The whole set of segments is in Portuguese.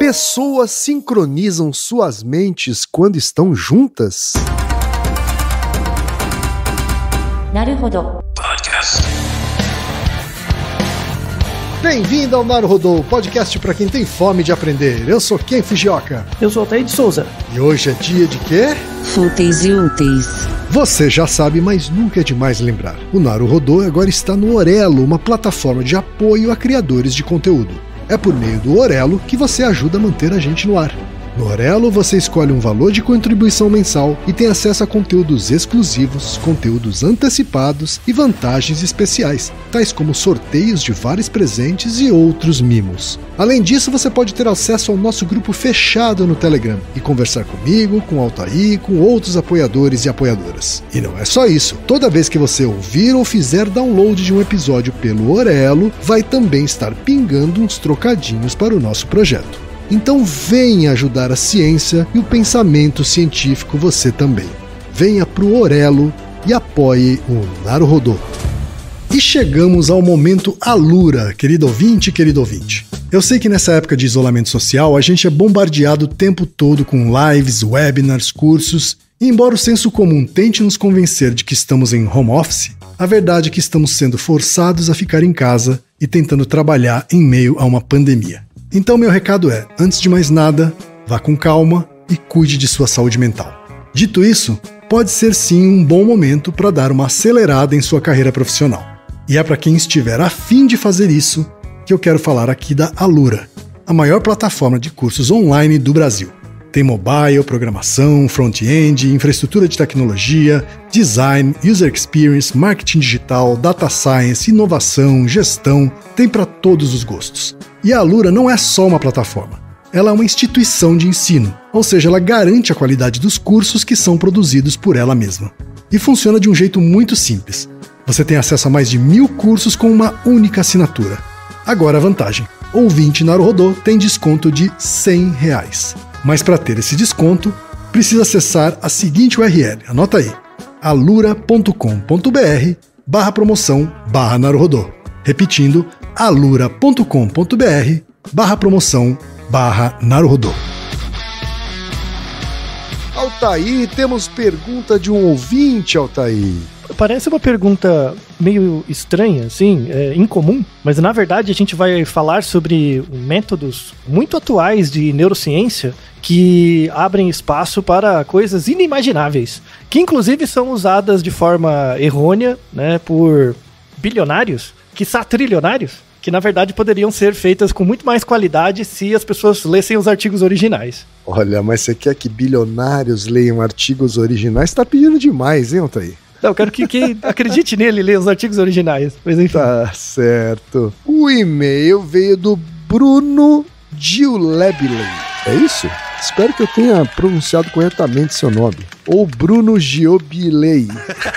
Pessoas sincronizam suas mentes quando estão juntas? Naruhodo. Bem-vindo ao Naruhodo, podcast para quem tem fome de aprender. Eu sou Ken Fujioka. Eu sou Altair de Souza. E hoje é dia de quê? Fúteis e úteis. Você já sabe, mas nunca é demais lembrar. O Naruhodo agora está no Orelo, uma plataforma de apoio a criadores de conteúdo. É por meio do Orelo que você ajuda a manter a gente no ar. No Orelo, você escolhe um valor de contribuição mensal e tem acesso a conteúdos exclusivos, conteúdos antecipados e vantagens especiais, tais como sorteios de vários presentes e outros mimos. Além disso, você pode ter acesso ao nosso grupo fechado no Telegram e conversar comigo, com o Altair e com outros apoiadores e apoiadoras. E não é só isso. Toda vez que você ouvir ou fizer download de um episódio pelo Orelo, vai também estar pingando uns trocadinhos para o nosso projeto. Então venha ajudar a ciência e o pensamento científico você também. Venha pro Orelo e apoie o Naruhodo. E chegamos ao momento Alura, querido ouvinte e querido ouvinte. Eu sei que nessa época de isolamento social a gente é bombardeado o tempo todo com lives, webinars, cursos, e embora o senso comum tente nos convencer de que estamos em home office, a verdade é que estamos sendo forçados a ficar em casa e tentando trabalhar em meio a uma pandemia. Então meu recado é, antes de mais nada, vá com calma e cuide de sua saúde mental. Dito isso, pode ser sim um bom momento para dar uma acelerada em sua carreira profissional. E é para quem estiver a fim de fazer isso que eu quero falar aqui da Alura, a maior plataforma de cursos online do Brasil. Tem mobile, programação, front-end, infraestrutura de tecnologia, design, user experience, marketing digital, data science, inovação, gestão, tem para todos os gostos. E a Alura não é só uma plataforma, ela é uma instituição de ensino, ou seja, ela garante a qualidade dos cursos que são produzidos por ela mesma. E funciona de um jeito muito simples. Você tem acesso a mais de 1000 cursos com uma única assinatura. Agora a vantagem, ouvinte Naruhodo tem desconto de R$100. Mas para ter esse desconto, precisa acessar a seguinte URL, anota aí, alura.com.br/promoção/Naruhodo. Repetindo, alura.com.br/promoção/Naruhodo. Altair, temos pergunta de um ouvinte, Altair. Parece uma pergunta meio estranha, assim, incomum, mas na verdade a gente vai falar sobre métodos muito atuais de neurociência que abrem espaço para coisas inimagináveis, que inclusive são usadas de forma errônea, né, por bilionários, quiçá trilionários, que na verdade poderiam ser feitas com muito mais qualidade se as pessoas lessem os artigos originais. Olha, mas você quer que bilionários leiam artigos originais? Tá pedindo demais, hein, Altair? Não, eu quero que quem acredite nele leia os artigos originais. Mas enfim. Tá certo. O e-mail veio do Bruno Giulebilei. É isso? Espero que eu tenha pronunciado corretamente seu nome. Ou Bruno Giobilei.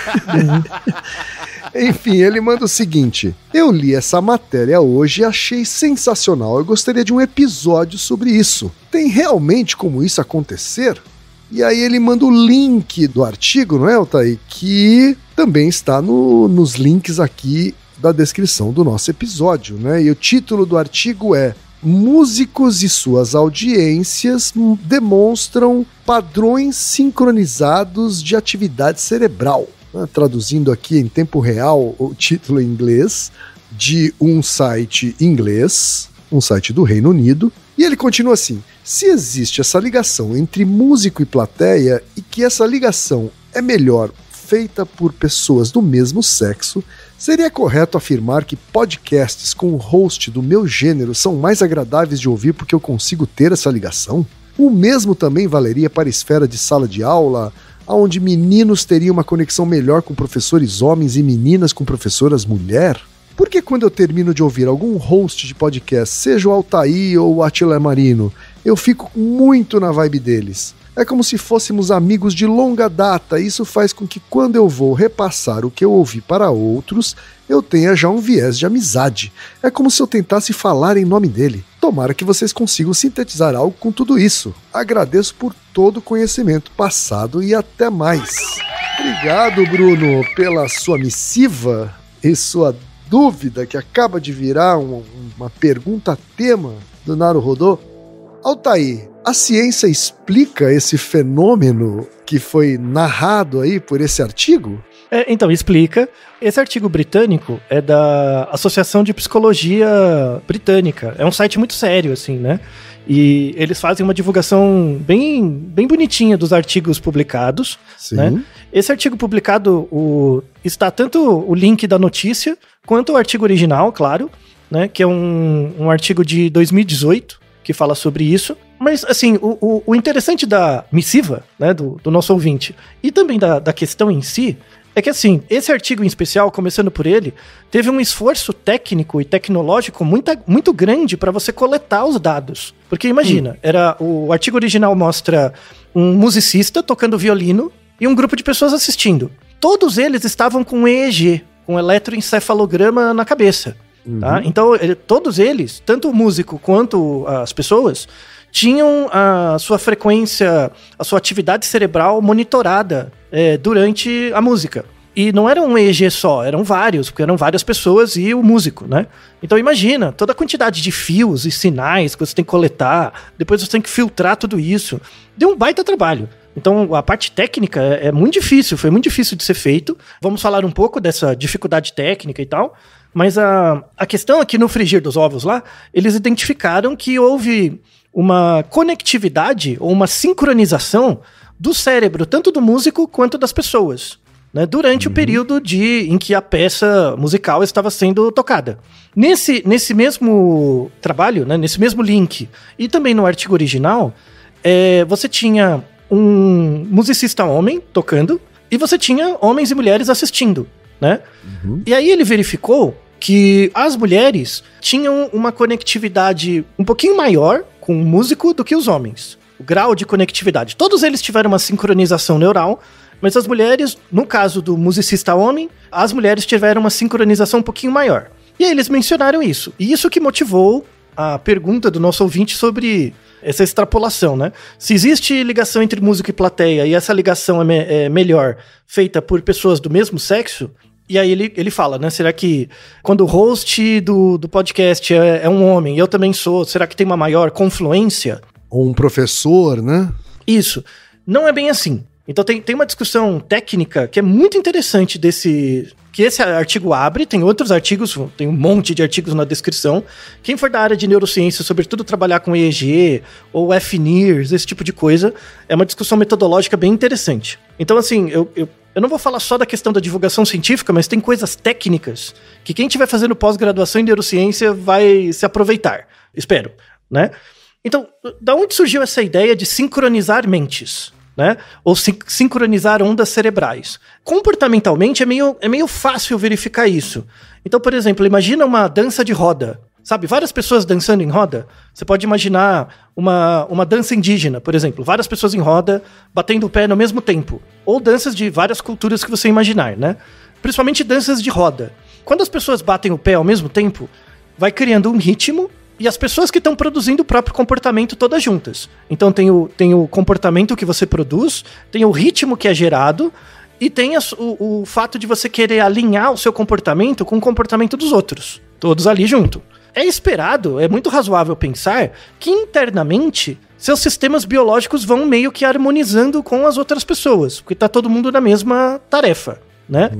Enfim, ele manda o seguinte: eu li essa matéria hoje e achei sensacional. Eu gostaria de um episódio sobre isso. Tem realmente como isso acontecer? E aí ele manda o link do artigo, não é, Altair? Que também está nos links aqui da descrição do nosso episódio, né? E o título do artigo é Músicos e suas audiências demonstram padrões sincronizados de atividade cerebral. Traduzindo aqui em tempo real o título em inglês de um site inglês, um site do Reino Unido, e ele continua assim: se existe essa ligação entre músico e plateia e que essa ligação é melhor feita por pessoas do mesmo sexo, seria correto afirmar que podcasts com o host do meu gênero são mais agradáveis de ouvir porque eu consigo ter essa ligação? O mesmo também valeria para a esfera de sala de aula, onde meninos teriam uma conexão melhor com professores homens e meninas com professoras mulher? Porque quando eu termino de ouvir algum host de podcast, seja o Altair ou o Attila Marino, eu fico muito na vibe deles. É como se fôssemos amigos de longa data, e isso faz com que quando eu vou repassar o que eu ouvi para outros, eu tenha já um viés de amizade. É como se eu tentasse falar em nome dele. Tomara que vocês consigam sintetizar algo com tudo isso. Agradeço por todo o conhecimento passado e até mais. Obrigado, Bruno, pela sua missiva e sua dúvida que acaba de virar uma pergunta tema do Naruhodo. Altair, a ciência explica esse fenômeno que foi narrado aí por esse artigo? Então, explica. Esse artigo britânico é da Associação de Psicologia Britânica. É um site muito sério, assim, né? E eles fazem uma divulgação bem bonitinha dos artigos publicados. Sim. Né? Esse artigo publicado está tanto o link da notícia quanto o artigo original, claro, né? Que é um artigo de 2018 que fala sobre isso. Mas, assim, o interessante da missiva, né, do nosso ouvinte, e também da questão em si, é que, assim, esse artigo em especial, começando por ele, teve um esforço técnico e tecnológico muito grande para você coletar os dados. Porque, imagina, o artigo original mostra um musicista tocando violino e um grupo de pessoas assistindo. Todos eles estavam com EEG, com eletroencefalograma na cabeça. Tá? Então, todos eles, tanto o músico quanto as pessoas, tinham a sua frequência, a sua atividade cerebral monitorada durante a música. E não era um EEG só, eram vários, porque eram várias pessoas e o músico, né? Então imagina, toda a quantidade de fios e sinais que você tem que coletar, depois você tem que filtrar tudo isso. Deu um baita trabalho. Então a parte técnica é muito difícil, foi muito difícil de ser feito. Vamos falar um pouco dessa dificuldade técnica e tal, mas a questão é que no frigir dos ovos lá, eles identificaram que houve uma conectividade ou uma sincronização do cérebro, tanto do músico quanto das pessoas, né, durante o período em que a peça musical estava sendo tocada. Nesse mesmo trabalho, né, nesse mesmo link, e também no artigo original, você tinha um musicista homem tocando, e você tinha homens e mulheres assistindo, né? E aí ele verificou que as mulheres tinham uma conectividade um pouquinho maior com o músico do que os homens. O grau de conectividade. Todos eles tiveram uma sincronização neural, mas as mulheres, no caso do musicista homem, as mulheres tiveram uma sincronização um pouquinho maior. E aí eles mencionaram isso. E isso que motivou a pergunta do nosso ouvinte sobre essa extrapolação, né? Se existe ligação entre músico e plateia e essa ligação é melhor feita por pessoas do mesmo sexo, e aí ele fala, né? Será que quando o host do podcast é um homem e eu também sou, será que tem uma maior confluência? Ou um professor, né? Isso. Não é bem assim. Então tem uma discussão técnica que é muito interessante que esse artigo abre, tem outros artigos, tem um monte de artigos na descrição. Quem for da área de neurociência, sobretudo trabalhar com EEG ou FNIRS, esse tipo de coisa, é uma discussão metodológica bem interessante. Então, assim, eu não vou falar só da questão da divulgação científica, mas tem coisas técnicas que quem estiver fazendo pós-graduação em neurociência vai se aproveitar. Espero, né? Então, da onde surgiu essa ideia de sincronizar mentes? Né? Ou sincronizar ondas cerebrais. Comportamentalmente é meio fácil verificar isso. Então, por exemplo, imagina uma dança de roda. Sabe, várias pessoas dançando em roda. Você pode imaginar uma dança indígena, por exemplo. Várias pessoas em roda, batendo o pé no mesmo tempo. Ou danças de várias culturas que você imaginar, né? Principalmente danças de roda. Quando as pessoas batem o pé ao mesmo tempo, vai criando um ritmo. E as pessoas que estão produzindo o próprio comportamento todas juntas. Então tem o comportamento que você produz, tem o ritmo que é gerado, e tem o fato de você querer alinhar o seu comportamento com o comportamento dos outros. Todos ali junto. É esperado, é muito razoável pensar que internamente seus sistemas biológicos vão meio que harmonizando com as outras pessoas, porque tá todo mundo na mesma tarefa, né?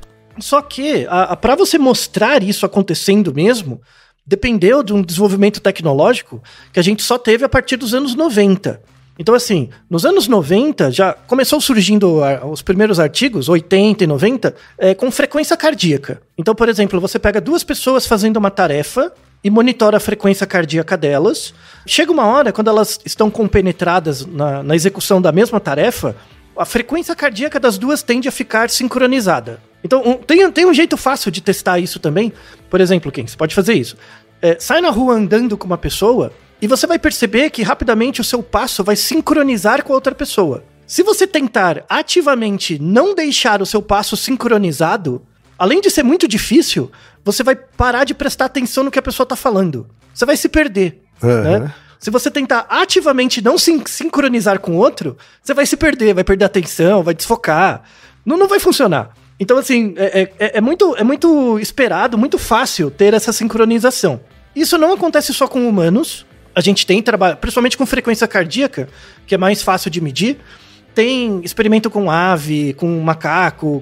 Só que, para você mostrar isso acontecendo mesmo, dependeu de um desenvolvimento tecnológico que a gente só teve a partir dos anos 90. Então, assim, nos anos 90 já começou surgindo os primeiros artigos, 80 e 90, com frequência cardíaca. Então, por exemplo, você pega duas pessoas fazendo uma tarefa e monitora a frequência cardíaca delas. Chega uma hora, quando elas estão compenetradas na execução da mesma tarefa, a frequência cardíaca das duas tende a ficar sincronizada. Então, tem um jeito fácil de testar isso também. Por exemplo, você pode fazer isso. Sai na rua andando com uma pessoa e você vai perceber que rapidamente o seu passo vai sincronizar com a outra pessoa. Se você tentar ativamente não deixar o seu passo sincronizado, além de ser muito difícil, você vai parar de prestar atenção no que a pessoa está falando. Você vai se perder, né? Se você tentar ativamente não sincronizar com o outro, você vai se perder, vai perder a atenção, vai desfocar. Não vai funcionar. Então, assim, é muito esperado, muito fácil ter essa sincronização. Isso não acontece só com humanos. A gente tem trabalho, principalmente com frequência cardíaca, que é mais fácil de medir. Tem experimento com ave, com macaco,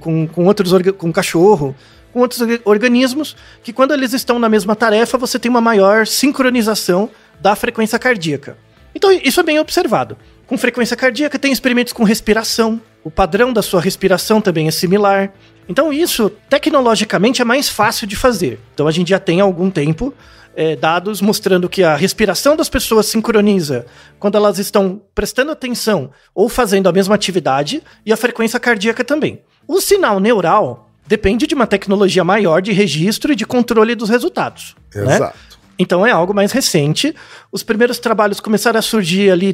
com cachorro, com outros organismos, que quando eles estão na mesma tarefa, você tem uma maior sincronização da frequência cardíaca. Então isso é bem observado. Com frequência cardíaca tem experimentos com respiração, o padrão da sua respiração também é similar. Então isso, tecnologicamente, é mais fácil de fazer. Então a gente já tem há algum tempo dados mostrando que a respiração das pessoas sincroniza quando elas estão prestando atenção ou fazendo a mesma atividade, e a frequência cardíaca também. O sinal neural depende de uma tecnologia maior de registro e de controle dos resultados. Exato. Né? Então é algo mais recente. Os primeiros trabalhos começaram a surgir ali em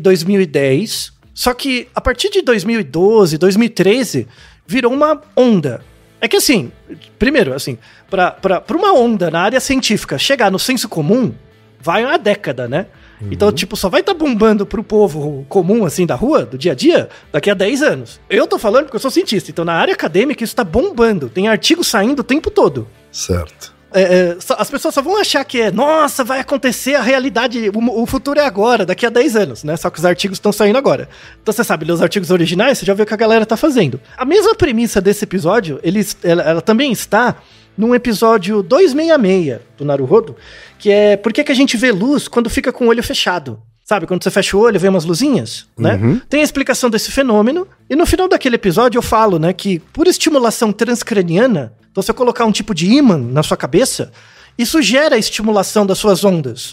2010, só que a partir de 2012, 2013, virou uma onda. É que assim, primeiro, assim, para uma onda na área científica chegar no senso comum, vai uma década, né? Então, tipo, só vai estar bombando pro povo comum, assim, da rua, do dia a dia, daqui a 10 anos. Eu tô falando porque eu sou cientista, então na área acadêmica isso tá bombando, tem artigo saindo o tempo todo. Certo. As pessoas só vão achar que nossa, vai acontecer a realidade, o futuro é agora, daqui a 10 anos, né? Só que os artigos estão saindo agora. Então você sabe, os artigos originais, você já viu o que a galera tá fazendo. A mesma premissa desse episódio, ela também está num episódio 266 do Naruhodo, que é por que a gente vê luz quando fica com o olho fechado. Sabe, quando você fecha o olho, vê umas luzinhas, né? Tem a explicação desse fenômeno, e no final daquele episódio eu falo, né, que por estimulação transcraniana, então se eu colocar um tipo de ímã na sua cabeça, isso gera a estimulação das suas ondas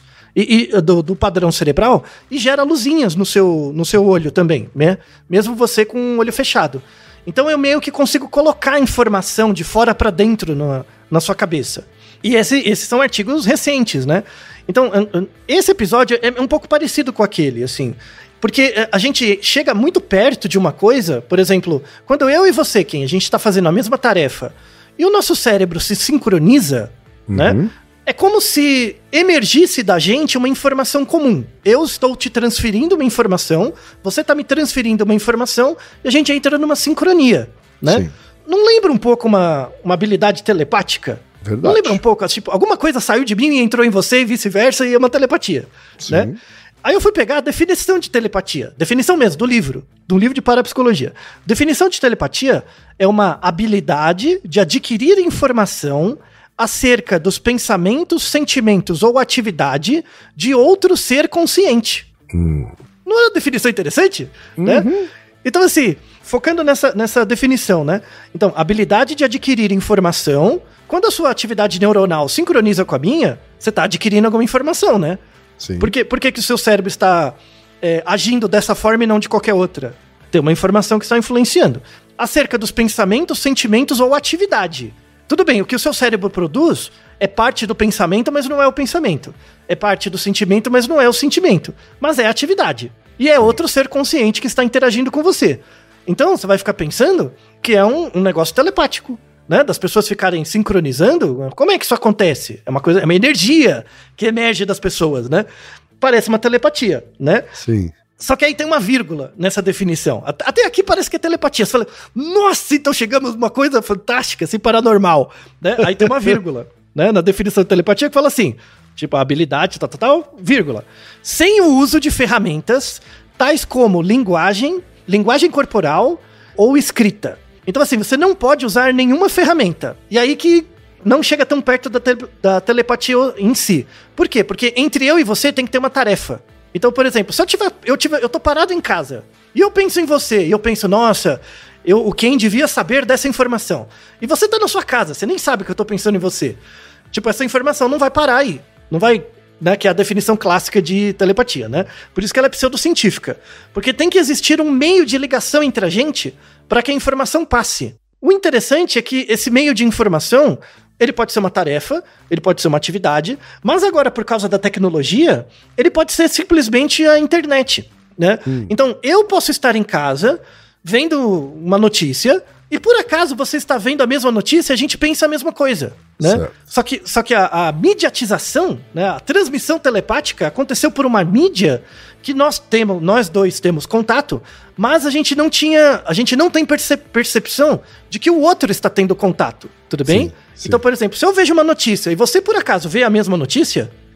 do padrão cerebral e gera luzinhas no seu olho também, né? Mesmo você com o olho fechado. Então eu meio que consigo colocar informação de fora para dentro na sua cabeça. E esses são artigos recentes, né? Então, esse episódio é um pouco parecido com aquele, assim. Porque a gente chega muito perto de uma coisa, por exemplo, quando eu e você, Ken, a gente está fazendo a mesma tarefa e o nosso cérebro se sincroniza, né? É como se emergisse da gente uma informação comum. Eu estou te transferindo uma informação, você está me transferindo uma informação e a gente entra numa sincronia, né? Sim. Não lembra um pouco uma habilidade telepática? Verdade. Não lembra um pouco? Tipo, alguma coisa saiu de mim e entrou em você e vice-versa e é uma telepatia, né? Aí eu fui pegar a definição de telepatia. Definição mesmo, do livro de parapsicologia. Definição de telepatia é uma habilidade de adquirir informação acerca dos pensamentos, sentimentos ou atividade de outro ser consciente. Não é uma definição interessante? Né? Então, assim, focando nessa definição, né? Então, habilidade de adquirir informação. Quando a sua atividade neuronal sincroniza com a minha, você está adquirindo alguma informação, né? Sim. Por que o seu cérebro está agindo dessa forma e não de qualquer outra? Tem uma informação que está influenciando. Acerca dos pensamentos, sentimentos ou atividade. Tudo bem, o que o seu cérebro produz é parte do pensamento, mas não é o pensamento. É parte do sentimento, mas não é o sentimento. Mas é a atividade. E é outro ser consciente que está interagindo com você. Então, você vai ficar pensando que é um negócio telepático, né? Das pessoas ficarem sincronizando. Como é que isso acontece? É uma energia que emerge das pessoas, né? Parece uma telepatia, né? Sim. Só que aí tem uma vírgula nessa definição. Até aqui parece que é telepatia. Você fala, nossa, então chegamos numa coisa fantástica, assim, paranormal, né? Aí tem uma vírgula, né? Na definição de telepatia que fala assim, tipo, a habilidade, tal, vírgula. Sem o uso de ferramentas tais como linguagem corporal ou escrita. Então, assim, você não pode usar nenhuma ferramenta. E aí que não chega tão perto da telepatia em si. Por quê? Porque entre eu e você tem que ter uma tarefa. Então, por exemplo, se eu tô parado em casa e eu penso em você, e eu penso, nossa, o Ken devia saber dessa informação. E você tá na sua casa, você nem sabe que eu tô pensando em você. Tipo, essa informação não vai parar aí. Não vai, né, que é a definição clássica de telepatia, né? Por isso que ela é pseudocientífica. Porque tem que existir um meio de ligação entre a gente para que a informação passe. O interessante é que esse meio de informação, ele pode ser uma tarefa, ele pode ser uma atividade, mas agora, por causa da tecnologia, ele pode ser simplesmente a internet, né? Então, eu posso estar em casa, vendo uma notícia, e por acaso você está vendo a mesma notícia e a gente pensa a mesma coisa, né? Só que a mediatização, né, a transmissão telepática aconteceu por uma mídia que nós dois temos contato, mas a gente não tem percepção de que o outro está tendo contato, tudo bem? Sim. Então, por exemplo, se eu vejo uma notícia e você por acaso vê a mesma notícia,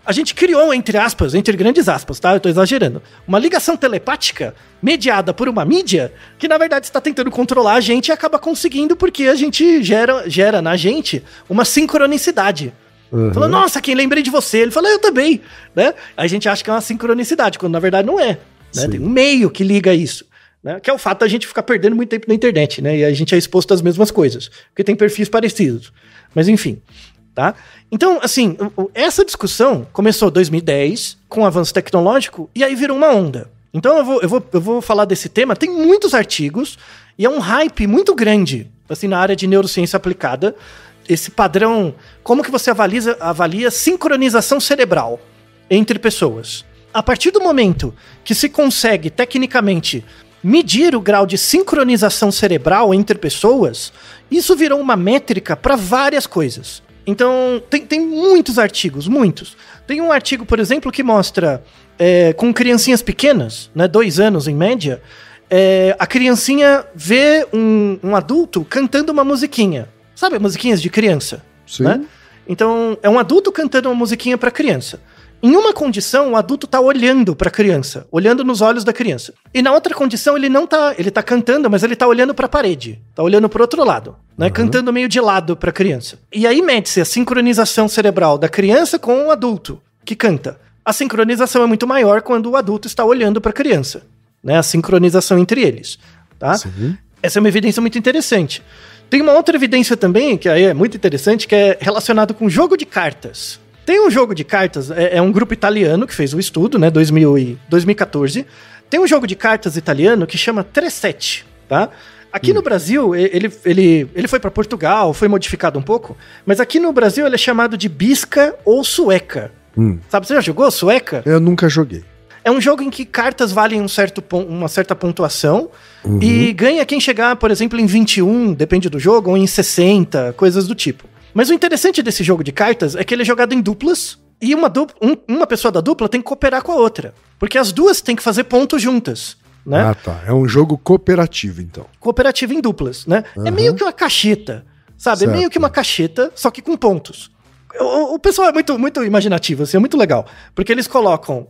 a gente criou, entre aspas, entre grandes aspas, tá? Eu tô exagerando. Uma ligação telepática mediada por uma mídia que, na verdade, está tentando controlar a gente e acaba conseguindo porque a gente gera na gente uma sincronicidade. Falou, nossa, quem lembrei de você? Ele falou, eu também, né? A gente acha que é uma sincronicidade, quando na verdade não é. Né? Tem um meio que liga isso. Né? Que é o fato da gente ficar perdendo muito tempo na internet, né? E a gente é exposto às mesmas coisas, porque tem perfis parecidos. Mas enfim, tá? Então, assim, essa discussão começou em 2010, com o avanço tecnológico, e aí virou uma onda. Então eu vou falar desse tema, tem muitos artigos, e é um hype muito grande, assim, na área de neurociência aplicada, esse padrão, como que você avalia sincronização cerebral entre pessoas. A partir do momento que se consegue, tecnicamente, medir o grau de sincronização cerebral entre pessoas, isso virou uma métrica para várias coisas. Então, tem muitos artigos, muitos. Tem um artigo, por exemplo, que mostra, com criancinhas pequenas, né, 2 anos em média, a criancinha vê um adulto cantando uma musiquinha. Sabe, musiquinhas de criança? Sim. Né? Então, é um adulto cantando uma musiquinha para criança. Em uma condição, o adulto tá olhando pra criança, olhando nos olhos da criança. E na outra condição, ele tá cantando, mas ele tá olhando pra parede, tá olhando pro outro lado, né? Cantando meio de lado pra criança. E aí mede-se a sincronização cerebral da criança com o adulto que canta. A sincronização é muito maior quando o adulto está olhando pra criança, né? A sincronização entre eles, tá? Sim. Essa é uma evidência muito interessante. Tem uma outra evidência também, que aí é muito interessante, que é relacionado com jogo de cartas. Tem um jogo de cartas, é um grupo italiano que fez o estudo, né, 2014. Tem um jogo de cartas italiano que chama Tre7, tá? Aqui no Brasil, ele foi para Portugal, foi modificado um pouco, mas aqui no Brasil ele é chamado de bisca ou sueca. Sabe, você já jogou sueca? Eu nunca joguei. É um jogo em que cartas valem uma certa pontuação e ganha quem chegar, por exemplo, em 21, depende do jogo, ou em 60, coisas do tipo. Mas o interessante desse jogo de cartas é que ele é jogado em duplas e uma pessoa da dupla tem que cooperar com a outra. Porque as duas têm que fazer pontos juntas, né? Ah, tá. É um jogo cooperativo, então. Cooperativo em duplas, né? É meio que uma cacheta, sabe? Certo. É meio que uma cacheta, só que com pontos. O pessoal é muito, muito imaginativo, assim, é muito legal. Porque eles colocam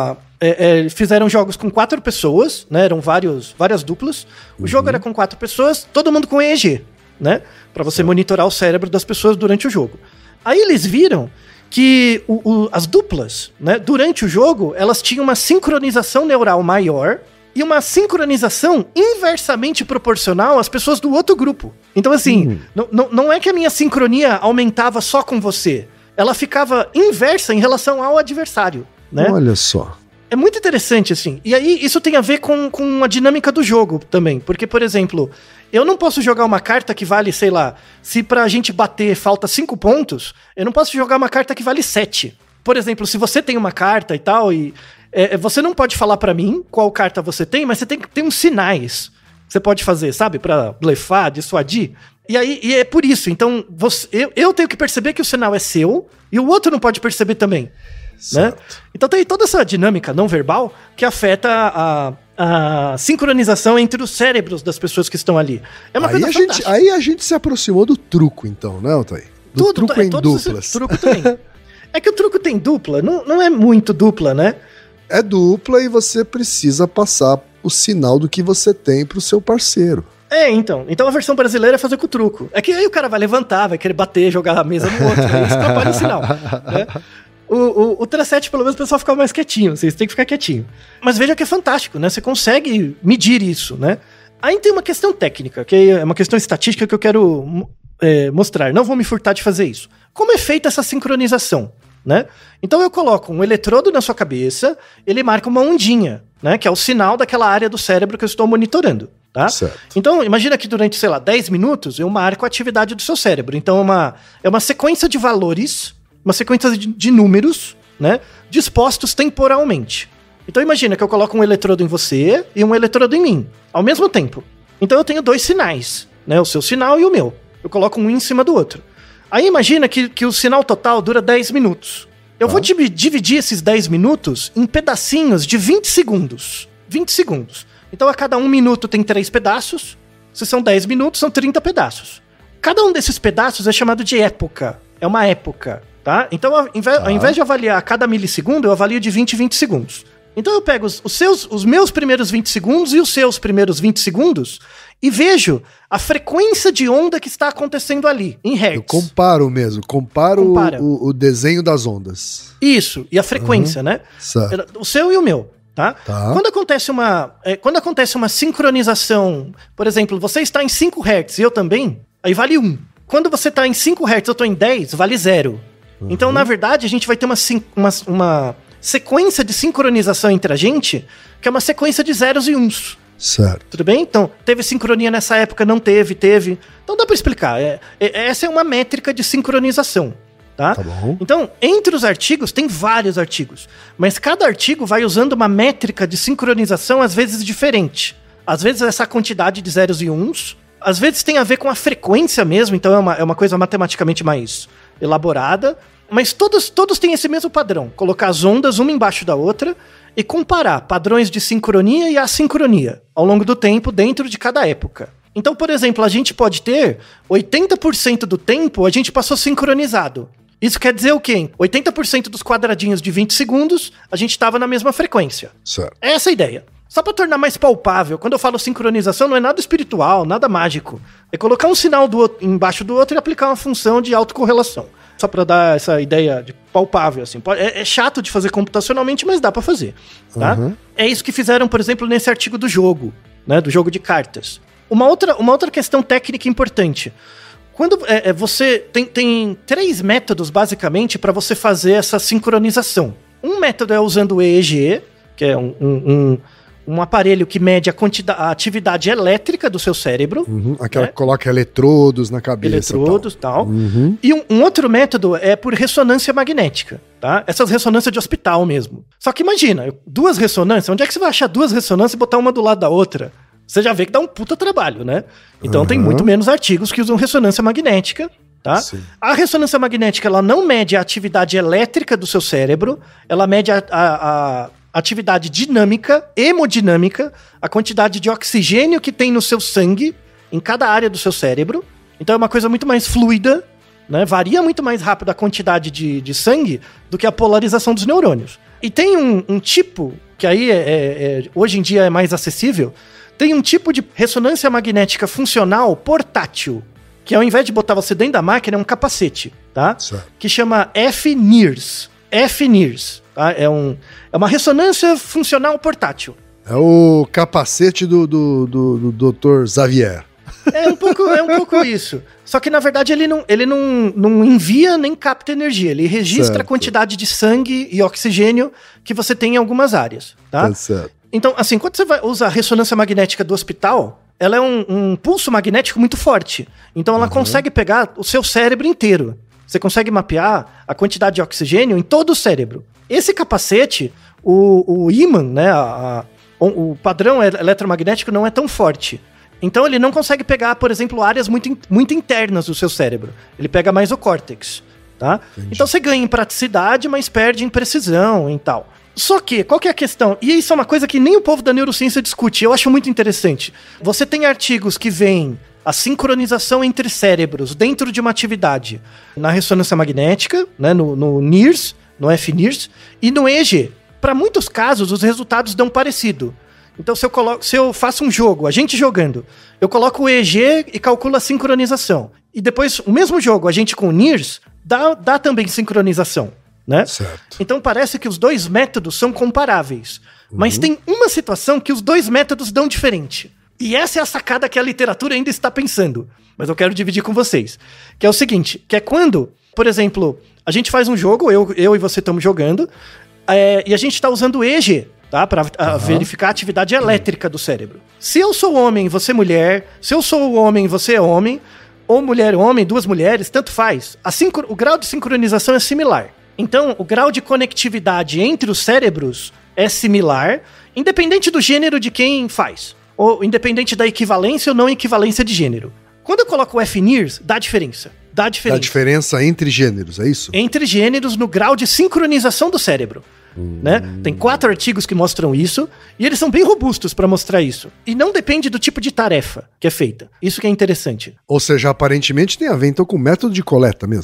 fizeram jogos com 4 pessoas, né? Eram várias duplas. O jogo era com 4 pessoas, todo mundo com EEG, né? Pra você monitorar o cérebro das pessoas durante o jogo. Aí eles viram que as duplas, né, durante o jogo, elas tinham uma sincronização neural maior e uma sincronização inversamente proporcional às pessoas do outro grupo. Então, assim, não é que a minha sincronia aumentava só com você. Ela ficava inversa em relação ao adversário, né? Olha só. É muito interessante, assim. E aí, isso tem a ver com a dinâmica do jogo também. Porque, por exemplo, eu não posso jogar uma carta que vale, sei lá, se pra gente bater falta 5 pontos, eu não posso jogar uma carta que vale 7. Por exemplo, se você tem uma carta e tal, você não pode falar pra mim qual carta você tem, mas você tem que ter uns sinais que você pode fazer, sabe? Pra blefar, dissuadir. E é por isso. Então, eu tenho que perceber que o sinal é seu e o outro não pode perceber também. Né? Então tem toda essa dinâmica não verbal que afeta a sincronização entre os cérebros das pessoas que estão ali. É uma coisa fantástica. Aí a gente se aproximou do truco, então, né, Altair? Do truco em duplas. Truco também. É que o truco tem dupla, não é muito dupla, né? É dupla e você precisa passar o sinal do que você tem pro seu parceiro. Então a versão brasileira é fazer com o truco. É que aí o cara vai levantar, vai querer bater, jogar a mesa no outro, aí isso atrapalha o sinal, né? O Tre7, pelo menos, o pessoal fica mais quietinho. Vocês têm que ficar quietinho. Mas veja que é fantástico, né? Você consegue medir isso, né? Aí tem uma questão técnica, que é uma questão estatística que eu quero mostrar. Não vou me furtar de fazer isso. Como é feita essa sincronização, né? Então eu coloco um eletrodo na sua cabeça, ele marca uma ondinha, né? Que é o sinal daquela área do cérebro que eu estou monitorando, tá? Certo. Então imagina que durante, sei lá, 10 minutos eu marco a atividade do seu cérebro. Então é uma sequência de valores, uma sequência de números, né, dispostos temporalmente. Então imagina que eu coloco um eletrodo em você e um eletrodo em mim, ao mesmo tempo. Então eu tenho 2 sinais, né, o seu sinal e o meu. Eu coloco um em cima do outro. Aí imagina que o sinal total dura 10 minutos. Eu vou dividir esses 10 minutos em pedacinhos de 20 segundos. 20 segundos. Então a cada 1 minuto tem 3 pedaços. Se são 10 minutos, são 30 pedaços. Cada um desses pedaços é chamado de época. É uma época. tá? Então, ao invés de avaliar a cada milissegundo, eu avalio de 20 em 20 segundos. Então eu pego os meus primeiros 20 segundos e os seus primeiros 20 segundos e vejo a frequência de onda que está acontecendo ali, em hertz. Eu comparo mesmo, o desenho das ondas. Isso, e a frequência, né? Certo. O seu e o meu, tá? Quando acontece uma sincronização, por exemplo, você está em 5 Hz e eu também, aí vale 1. Quando você está em 5 Hz e eu estou em 10, vale 0. Então, na verdade, a gente vai ter uma sequência de sincronização entre a gente, que é uma sequência de zeros e uns. Certo. Tudo bem? Então, teve sincronia nessa época, não teve. Então dá pra explicar. Essa é uma métrica de sincronização, tá? Tá bom. Então, entre os artigos, tem vários artigos, mas cada artigo vai usando uma métrica de sincronização, às vezes diferente. Às vezes essa quantidade de zeros e uns, às vezes tem a ver com a frequência mesmo, então é uma coisa matematicamente mais elaborada. Mas todos têm esse mesmo padrão. Colocar as ondas uma embaixo da outra e comparar padrões de sincronia e assincronia ao longo do tempo dentro de cada época. Então, por exemplo, a gente pode ter 80% do tempo a gente passou sincronizado. Isso quer dizer o quê? 80% dos quadradinhos de 20 segundos a gente estava na mesma frequência. Certo. Essa é a ideia. Só para tornar mais palpável, quando eu falo sincronização, não é nada espiritual, nada mágico. É colocar um sinal embaixo do outro e aplicar uma função de autocorrelação. Só para dar essa ideia de palpável, assim. É chato de fazer computacionalmente, mas dá para fazer, tá? É isso que fizeram, por exemplo, nesse artigo do jogo, né? Do jogo de cartas. Uma outra questão técnica importante. Quando você tem 3 métodos, basicamente, para você fazer essa sincronização. Um método é usando o EEG, que é um aparelho que mede a atividade elétrica do seu cérebro. Aquela que coloca eletrodos na cabeça. Eletrodos e tal. E um outro método é por ressonância magnética, tá? Essas ressonâncias de hospital mesmo. Só que imagina, 2 ressonâncias, onde é que você vai achar 2 ressonâncias e botar uma do lado da outra? Você já vê que dá um puta trabalho, né? Então tem muito menos artigos que usam ressonância magnética, tá? Sim. A ressonância magnética, ela não mede a atividade elétrica do seu cérebro, ela mede a atividade dinâmica, hemodinâmica, a quantidade de oxigênio que tem no seu sangue, em cada área do seu cérebro. Então é uma coisa muito mais fluida, né? Varia muito mais rápido a quantidade de sangue do que a polarização dos neurônios. E tem um tipo, que aí hoje em dia é mais acessível, tem um tipo de ressonância magnética funcional portátil, que ao invés de botar você dentro da máquina, é um capacete, tá? Certo. Que chama FNIRS. FNIRS. Tá? É uma ressonância funcional portátil. É o capacete do Dr. Xavier. É um pouco isso. Só que, na verdade, ele não envia nem capta energia. Ele registra a quantidade de sangue e oxigênio que você tem em algumas áreas. Tá? Certo. Então, assim, quando você vai usar a ressonância magnética do hospital, ela é um pulso magnético muito forte. Então, ela consegue pegar o seu cérebro inteiro. Você consegue mapear a quantidade de oxigênio em todo o cérebro. Esse capacete, o ímã, né, o padrão eletromagnético não é tão forte. Então ele não consegue pegar, por exemplo, áreas muito internas do seu cérebro. Ele pega mais o córtex, tá? Então você ganha em praticidade, mas perde em precisão e tal. Só que, qual que é a questão? E isso é uma coisa que nem o povo da neurociência discute. Eu acho muito interessante. Você tem artigos que veem a sincronização entre cérebros dentro de uma atividade na ressonância magnética, né, no NIRS, no FNIRS, e no EEG. Para muitos casos, os resultados dão parecido. Então, se eu faço um jogo, a gente jogando, eu coloco o EEG e calculo a sincronização. E depois, o mesmo jogo, a gente com o NIRS, dá também sincronização, né? Certo. Então, parece que os 2 métodos são comparáveis. Mas tem uma situação que os 2 métodos dão diferente. E essa é a sacada que a literatura ainda está pensando. Mas eu quero dividir com vocês. Que é o seguinte, que é quando, por exemplo, a gente faz um jogo, eu e você estamos jogando, e a gente está usando o EEG, tá? Para verificar a atividade elétrica do cérebro. Se eu sou homem e você mulher, se eu sou homem e você é homem, ou mulher e homem, 2 mulheres, tanto faz. O grau de sincronização é similar. Então, o grau de conectividade entre os cérebros é similar, independente do gênero de quem faz. Ou independente da equivalência ou não equivalência de gênero. Quando eu coloco o FNIRS, dá diferença. Dá diferença entre gêneros, é isso? Entre gêneros no grau de sincronização do cérebro. Né? Tem 4 artigos que mostram isso, e eles são bem robustos para mostrar isso. E não depende do tipo de tarefa que é feita. Isso que é interessante. Ou seja, aparentemente tem a ver então com o método de coleta mesmo.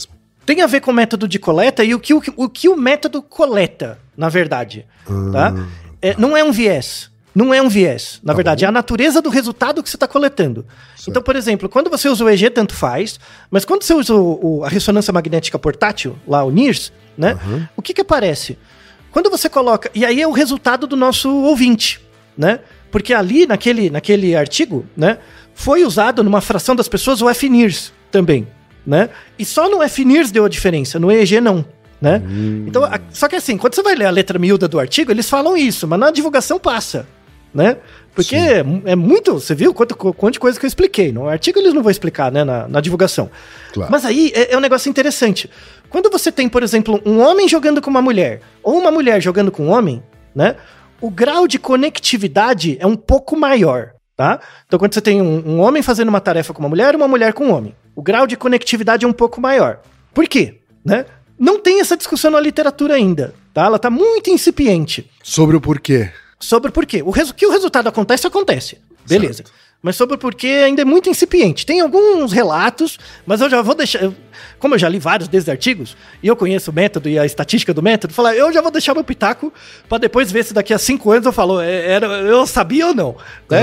tem a ver com o método de coleta e o que o método coleta, na verdade. Tá? Não é um viés. Não é um viés. Na verdade, é a natureza do resultado que você está coletando. Certo. Então, por exemplo, quando você usa o EEG, tanto faz, mas quando você usa a ressonância magnética portátil, lá o NIRS, né? O que aparece? Quando você coloca... E aí é o resultado do nosso ouvinte, né? Porque ali, naquele artigo, né, foi usado numa fração das pessoas o FNIRS também, né? E só no FNIRS deu a diferença, no EEG não, né? Então, só que assim, quando você vai ler a letra miúda do artigo, eles falam isso, mas na divulgação passa, né? Porque é muito... Você viu quanto de coisa que eu expliquei. No artigo eles não vão explicar, né, na divulgação. Claro. Mas aí é um negócio interessante. Quando você tem, por exemplo, um homem jogando com uma mulher, ou uma mulher jogando com um homem, né? O grau de conectividade é um pouco maior, tá? Então, quando você tem um homem fazendo uma tarefa com uma mulher com um homem, o grau de conectividade é um pouco maior. Por quê? Né? Não tem essa discussão na literatura ainda, tá? Ela tá muito incipiente. Sobre o porquê. Sobre o porquê. Que o resultado acontece. Beleza. Certo. Mas sobre o porquê ainda é muito incipiente. Tem alguns relatos, mas eu já vou deixar... Como eu já li vários desses artigos, e eu conheço o método e a estatística do método, eu já vou deixar meu pitaco para depois ver se daqui a 5 anos eu falo, eu sabia ou não. Né?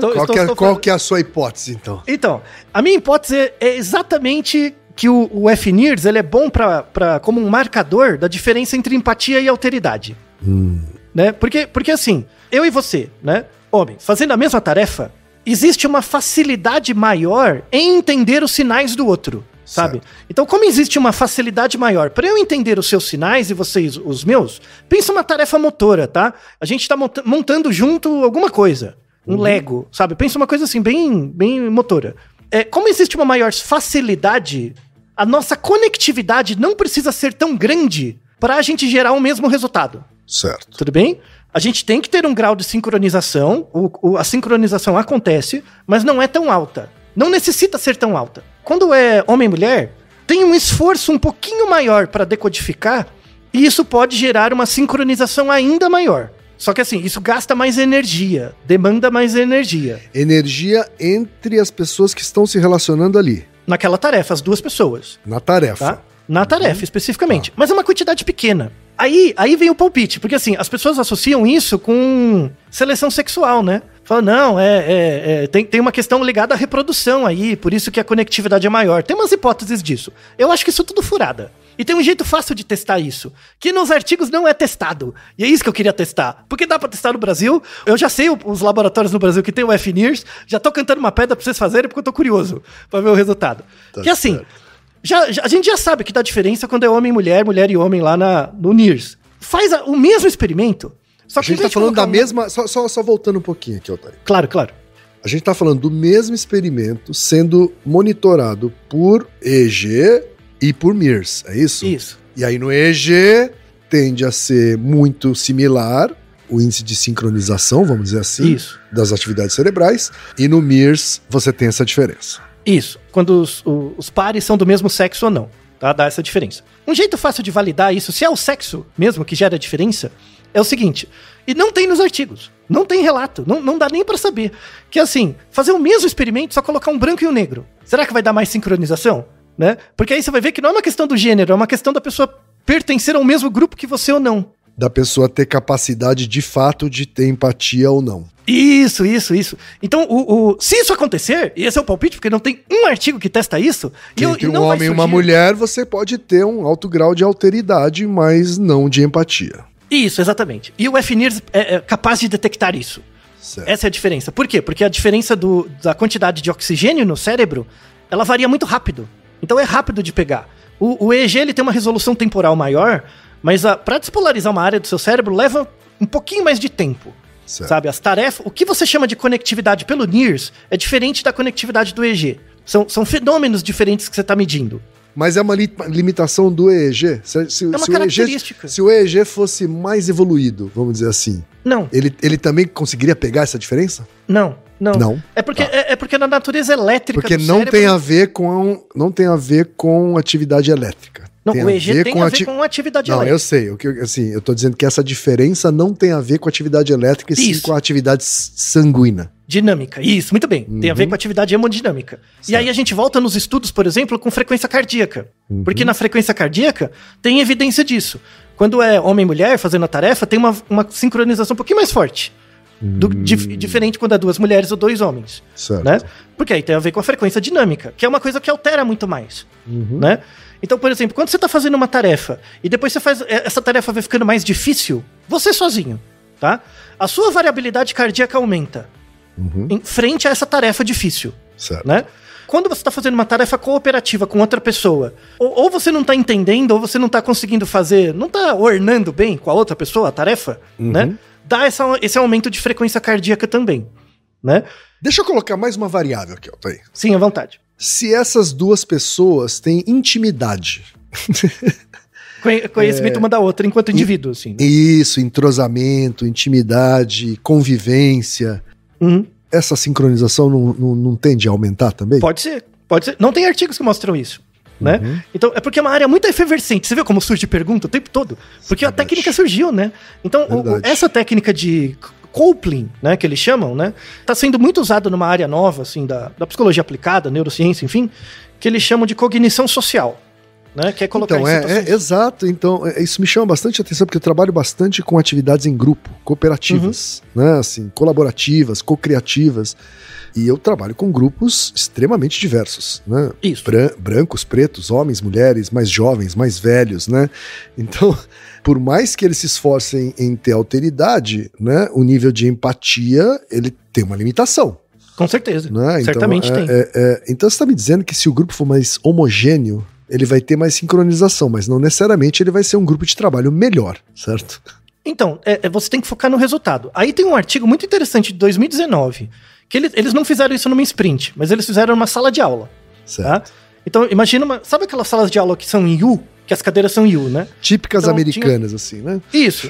Qual que é a sua hipótese, então? Então, a minha hipótese é exatamente que o FNIRS ele é bom como um marcador da diferença entre empatia e alteridade. Né? Porque assim, eu e você, né, homem, fazendo a mesma tarefa, existe uma facilidade maior em entender os sinais do outro, sabe? Certo. Então, como existe uma facilidade maior para eu entender os seus sinais e vocês os meus, pensa uma tarefa motora, tá? A gente tá montando junto alguma coisa, um Lego, sabe? Pensa uma coisa assim, bem motora. Como existe uma maior facilidade, a nossa conectividade não precisa ser tão grande para a gente gerar o mesmo resultado. Certo. Tudo bem? A gente tem que ter um grau de sincronização, a sincronização acontece, mas não é tão alta. Não necessita ser tão alta. Quando é homem e mulher, tem um esforço um pouquinho maior para decodificar, e isso pode gerar uma sincronização ainda maior. Só que assim, isso gasta mais energia, demanda mais energia. Energia entre as pessoas que estão se relacionando ali. Naquela tarefa, as duas pessoas. Na tarefa. Tá? Na tarefa, especificamente. Mas é uma quantidade pequena. Aí vem o palpite, porque assim, as pessoas associam isso com seleção sexual, né? Falam, não, tem uma questão ligada à reprodução aí, por isso que a conectividade é maior. Tem umas hipóteses disso. Eu acho que isso é tudo furada. E tem um jeito fácil de testar isso, que nos artigos não é testado. E é isso que eu queria testar. Porque dá pra testar no Brasil. Eu já sei os laboratórios no Brasil que tem o FNIRS, já tô cantando uma pedra pra vocês fazerem, porque eu tô curioso pra ver o resultado. Tá, que assim... A gente já sabe que dá diferença quando é homem e mulher e homem lá no NIRS. Faz o mesmo experimento. Só que a gente tá falando da mesma... Só voltando um pouquinho aqui, Otário. Claro. A gente tá falando do mesmo experimento sendo monitorado por EEG e por MIRS, é isso? Isso. E aí no EEG tende a ser muito similar o índice de sincronização, vamos dizer assim, isso, das atividades cerebrais. E no MIRS você tem essa diferença. Isso, quando os pares são do mesmo sexo ou não, tá? Dá essa diferença. Um jeito fácil de validar isso, se é o sexo mesmo que gera a diferença, é o seguinte, e não tem nos artigos, não tem relato, não dá nem pra saber, que é assim, fazer o mesmo experimento, só colocar um branco e um negro. Será que vai dar mais sincronização? Né? Porque aí você vai ver que não é uma questão do gênero, é uma questão da pessoa pertencer ao mesmo grupo que você ou não. Da pessoa ter capacidade de fato de ter empatia ou não. Isso. Então, se isso acontecer, e esse é o palpite, porque não tem um artigo que testa isso... Entre um homem e uma mulher, você pode ter um alto grau de alteridade, mas não de empatia. Isso, exatamente. E o FNIRS é capaz de detectar isso. Certo. Essa é a diferença. Por quê? Porque a diferença da quantidade de oxigênio no cérebro, ela varia muito rápido. Então é rápido de pegar. O EEG ele tem uma resolução temporal maior, mas para despolarizar uma área do seu cérebro leva um pouquinho mais de tempo. Certo. Sabe, as tarefas... O que você chama de conectividade pelo NIRS é diferente da conectividade do EEG. São fenômenos diferentes que você está medindo. Mas é uma limitação do EEG? É uma característica. Se o EEG fosse mais evoluído, vamos dizer assim... Não. Ele também conseguiria pegar essa diferença? Não. É porque na natureza elétrica porque do não cérebro... tem a ver com atividade elétrica. Não, Tem o a EG ver tem com a ver com atividade Não, elétrica. eu sei. Eu tô dizendo que essa diferença não tem a ver com atividade elétrica, e sim Isso. com a atividade sanguínea. Dinâmica, isso, muito bem. Tem a ver com atividade hemodinâmica. E aí a gente volta nos estudos, por exemplo, com frequência cardíaca. Porque na frequência cardíaca tem evidência disso. Quando é homem e mulher fazendo a tarefa, tem uma sincronização um pouquinho mais forte. Diferente quando é 2 mulheres ou 2 homens. Certo. Né? Porque aí tem a ver com a frequência dinâmica, que é uma coisa que altera muito mais. Né? Então, por exemplo, quando você está fazendo uma tarefa e depois você faz essa tarefa vai ficando mais difícil, você sozinho, tá? A sua variabilidade cardíaca aumenta em frente a essa tarefa difícil. Certo. Né? Quando você está fazendo uma tarefa cooperativa com outra pessoa, ou você não está entendendo, ou você não está conseguindo fazer, não está ornando bem com a outra pessoa a tarefa, né? Dá esse aumento de frequência cardíaca também, né? Deixa eu colocar mais uma variável aqui, ó, tá aí. Sim, à vontade. Se essas duas pessoas têm intimidade. Conhecimento uma da outra enquanto indivíduo, assim. Né? Isso, entrosamento, intimidade, convivência. Essa sincronização não tende a aumentar também? Pode ser. Não tem artigos que mostram isso. Né? Então, é porque é uma área muito efervescente. Você vê como surge pergunta o tempo todo? Porque a técnica surgiu, né? Então, essa técnica de coupling, né, que eles chamam, né, tá sendo muito usado numa área nova, assim, da psicologia aplicada, neurociência, enfim, que eles chamam de cognição social. Né, que é colocar então, exato. Então, isso me chama bastante atenção, porque eu trabalho bastante com atividades em grupo, cooperativas, né, assim, colaborativas, co-criativas. E eu trabalho com grupos extremamente diversos, né? Isso. Brancos, pretos, homens, mulheres, mais jovens, mais velhos, né? Então, por mais que eles se esforcem em ter alteridade, né? O nível de empatia, ele tem uma limitação. Com certeza. Né? Certamente tem. Então você está me dizendo que se o grupo for mais homogêneo, ele vai ter mais sincronização, mas não necessariamente ele vai ser um grupo de trabalho melhor, certo? Então, você tem que focar no resultado. Aí tem um artigo muito interessante de 2019, que eles não fizeram isso numa sprint, mas eles fizeram numa sala de aula. Certo. Tá? Então, imagina sabe aquelas salas de aula que são em U? Que as cadeiras são em U, né? Típicas então, americanas, assim, né? Isso.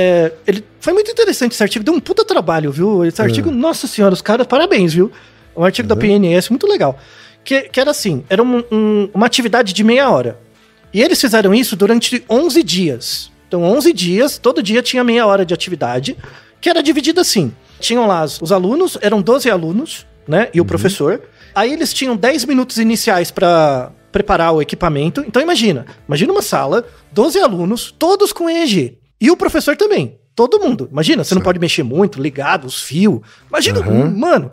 Foi muito interessante esse artigo, deu um puta trabalho, viu? Esse artigo, nossa senhora, os caras, parabéns, viu? Um artigo da PNS, muito legal. Que era assim, era uma atividade de meia hora. E eles fizeram isso durante 11 dias. Então, 11 dias, todo dia tinha meia hora de atividade, que era dividida assim. Tinham lá os alunos, eram 12 alunos, né? E o professor. Aí eles tinham 10 minutos iniciais para preparar o equipamento. Então imagina uma sala, 12 alunos, todos com EEG. E o professor também. Todo mundo. Imagina, você não pode mexer muito, ligado, os fios. Imagina, mano,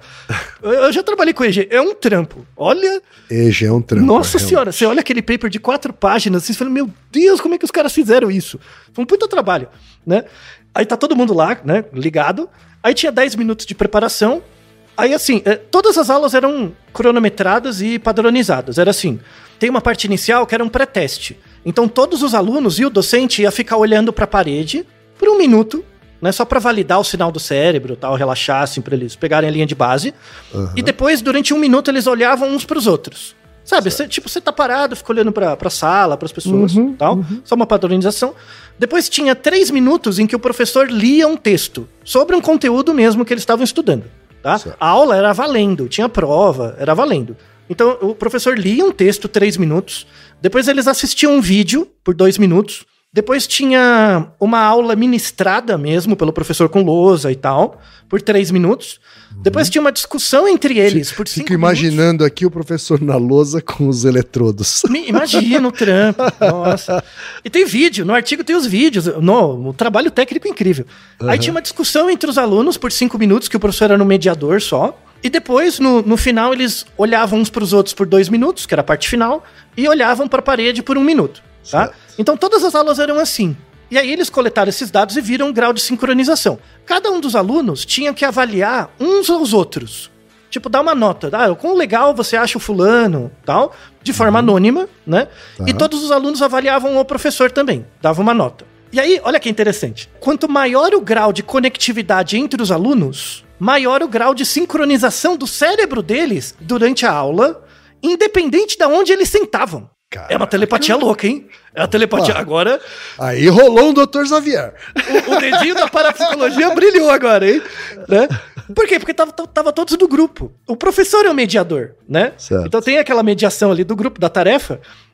eu já trabalhei com EEG, é um trampo. Olha... EEG é um trampo. Nossa senhora, você olha aquele paper de 4 páginas e você fala, meu Deus, como é que os caras fizeram isso? Foi um puta trabalho, né? Aí tá todo mundo lá, né, ligado. Aí tinha 10 minutos de preparação. Aí assim, todas as aulas eram cronometradas e padronizadas. Era assim, tem uma parte inicial que era um pré-teste. Então todos os alunos e o docente ia ficar olhando para a parede por 1 minuto, né, só para validar o sinal do cérebro, tal, relaxar, assim, para eles pegarem a linha de base. E depois, durante 1 minuto, eles olhavam uns para os outros. Sabe, você tá parado, fica olhando para a sala, para as pessoas, tal. Só uma padronização. Depois tinha 3 minutos em que o professor lia um texto sobre um conteúdo mesmo que eles estavam estudando. Tá? A aula era valendo, tinha prova, era valendo. Então o professor lia um texto 3 minutos, depois eles assistiam um vídeo por 2 minutos, depois tinha uma aula ministrada mesmo pelo professor com lousa e tal, por 3 minutos. Depois tinha uma discussão entre eles por 5 minutos. Fico imaginando aqui o professor na lousa com os eletrodos. Imagina o trampo, nossa. E tem vídeo, no artigo tem os vídeos, um trabalho técnico incrível. Aí tinha uma discussão entre os alunos por 5 minutos, que o professor era um mediador só. E depois, no final, eles olhavam uns para os outros por 2 minutos, que era a parte final, e olhavam para a parede por 1 minuto. Tá? Então todas as aulas eram assim. E aí eles coletaram esses dados e viram um grau de sincronização. Cada um dos alunos tinha que avaliar uns aos outros. Tipo, dar uma nota. Quão legal você acha o fulano, tal, de forma anônima, né? Tá. E todos os alunos avaliavam o professor também, davam uma nota. E aí, olha que interessante. Quanto maior o grau de conectividade entre os alunos, maior o grau de sincronização do cérebro deles durante a aula, independente de onde eles sentavam. Caraca. É uma telepatia louca, hein? É uma telepatia agora. Aí rolou um Dr. Xavier. O dedinho da parapsicologia brilhou agora, hein? Né? Por quê? Porque tava todos no grupo. O professor é o mediador, né? Certo. Então tem aquela mediação ali do grupo, da tarefa.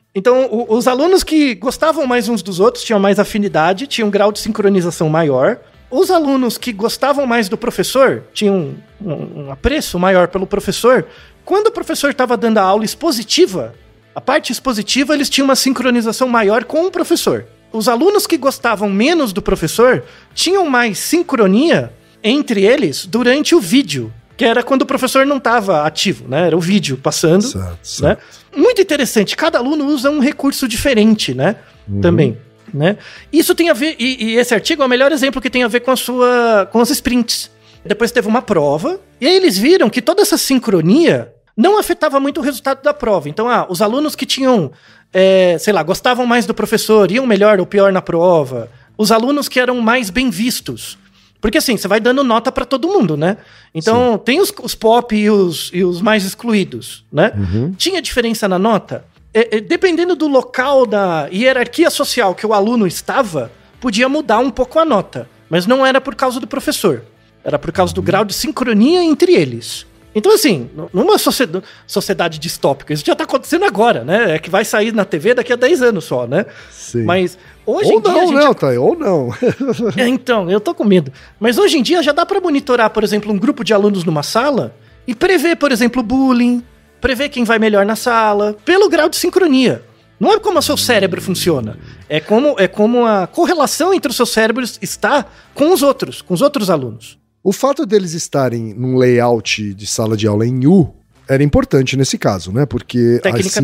Então, os alunos que gostavam mais uns dos outros, tinham mais afinidade, tinham um grau de sincronização maior. Os alunos que gostavam mais do professor, tinham um apreço maior pelo professor. Quando o professor estava dando a aula expositiva, a parte expositiva, eles tinham uma sincronização maior com o professor. Os alunos que gostavam menos do professor tinham mais sincronia entre eles durante o vídeo, que era quando o professor não estava ativo, né? Era o vídeo passando, certo. Né? Muito interessante. Cada aluno usa um recurso diferente, né? Também, né? Isso tem a ver, e esse artigo é o melhor exemplo que tem a ver com as sprints. Depois teve uma prova, e aí eles viram que toda essa sincronia não afetava muito o resultado da prova. Então, os alunos que tinham, gostavam mais do professor, iam melhor ou pior na prova. Os alunos que eram mais bem vistos. Porque assim, você vai dando nota pra todo mundo, né? Então, tem os pop e os mais excluídos, né? Tinha diferença na nota? Dependendo do local da hierarquia social que o aluno estava, podia mudar um pouco a nota. Mas não era por causa do professor. Era por causa do grau de sincronia entre eles. Então, assim, numa sociedade distópica, isso já tá acontecendo agora, né? É que vai sair na TV daqui a 10 anos só, né? Sim. Mas hoje em dia... Ou não. Então, eu tô com medo. Mas hoje em dia já dá pra monitorar, por exemplo, um grupo de alunos numa sala e prever, por exemplo, bullying, prever quem vai melhor na sala, pelo grau de sincronia. Não é como o seu cérebro funciona. É como a correlação entre os seus cérebros está com os outros alunos. O fato deles estarem num layout de sala de aula em U era importante nesse caso, né? Porque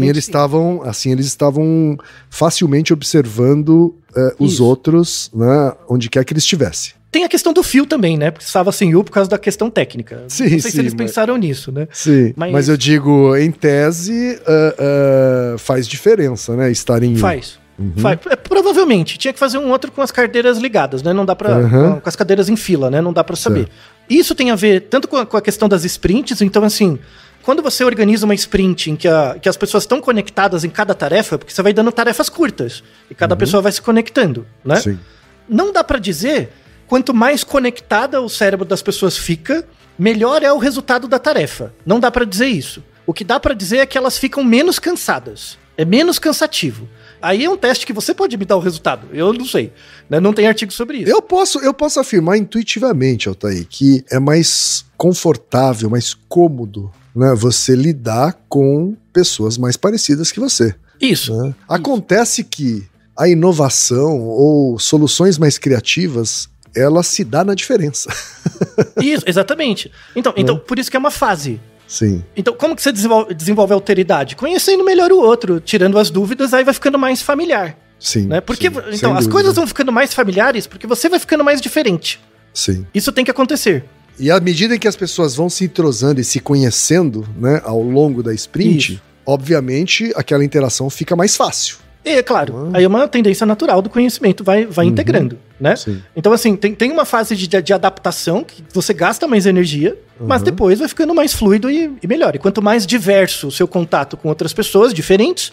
assim eles estavam facilmente observando os outros, né? Onde quer que eles estivessem. Tem a questão do fio também, né? Porque estava sem U por causa da questão técnica. Não sei se eles pensaram nisso, né? Sim, mas eu digo, em tese, faz diferença, né? Estar em U. Faz. Provavelmente. Tinha que fazer um outro com as cadeiras ligadas, né? Não dá pra... Com as cadeiras em fila, né? Não dá pra saber. Isso tem a ver tanto com a questão das sprints. Então, assim, quando você organiza uma sprint em que as pessoas estão conectadas em cada tarefa, porque você vai dando tarefas curtas e cada pessoa vai se conectando, né? Sim. Não dá pra dizer quanto mais conectada o cérebro das pessoas fica, melhor é o resultado da tarefa. Não dá pra dizer isso. O que dá pra dizer é que elas ficam menos cansadas. É menos cansativo. Aí é um teste que você pode me dar o resultado. Eu não sei. Né? Não tem artigo sobre isso. Eu posso afirmar intuitivamente, Altair, que é mais confortável, mais cômodo, né, você lidar com pessoas mais parecidas que você. Isso. Né? Acontece que a inovação ou soluções mais criativas, ela se dá na diferença. Isso, exatamente. Então por isso que é uma fase. Sim. Então, como que você desenvolve a alteridade? Conhecendo melhor o outro, tirando as dúvidas, aí vai ficando mais familiar. Sim. Né? Porque, então, as coisas vão ficando mais familiares porque você vai ficando mais diferente. Sim. Isso tem que acontecer. E à medida em que as pessoas vão se entrosando e se conhecendo, né, ao longo da sprint, obviamente aquela interação fica mais fácil. É claro, aí é uma tendência natural do conhecimento, vai integrando, né? Sim. Então, assim, tem uma fase de adaptação que você gasta mais energia, mas depois vai ficando mais fluido e melhor. E quanto mais diverso o seu contato com outras pessoas diferentes,